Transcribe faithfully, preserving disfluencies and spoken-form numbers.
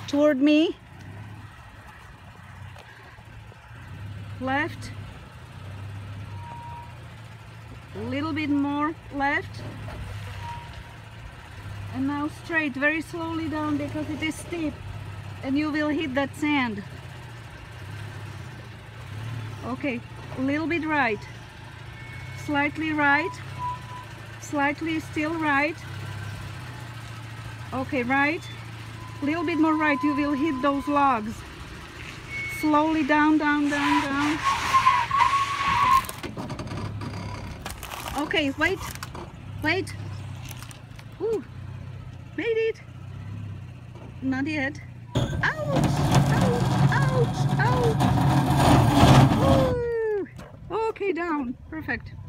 toward me. Left. A little bit more left. And now straight, very slowly down because it is steep and you will hit that sand. Okay, a little bit right, slightly right, slightly still right. Okay, right, a little bit more right, you will hit those logs. Slowly down, down, down, down. Okay, wait, wait. Ooh. Made it! Not yet. Ouch! Ouch! Ouch! Ouch! Ooh. Okay, down. Perfect.